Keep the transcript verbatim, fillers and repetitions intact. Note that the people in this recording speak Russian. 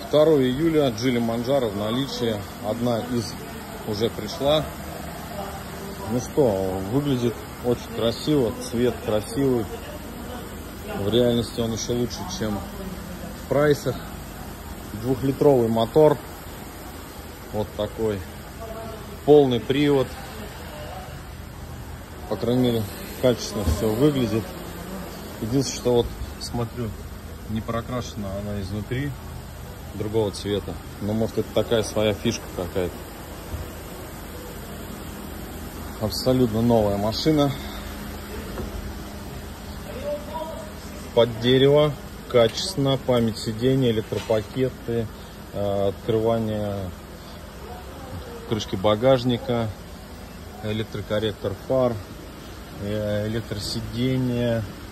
второе июля, Geely Manjaro в наличии. Одна из уже пришла. Ну что, выглядит очень красиво, цвет красивый. В реальности он еще лучше, чем в прайсах. Двухлитровый мотор. Вот такой. Полный привод. По крайней мере, качественно все выглядит. Единственное, что вот смотрю, не прокрашена она изнутри, другого цвета. Но может это такая своя фишка какая-то. Абсолютно новая машина. Под дерево, качественно, память сидения, электропакеты, открывание крышки багажника, электрокорректор фар, электросиденье,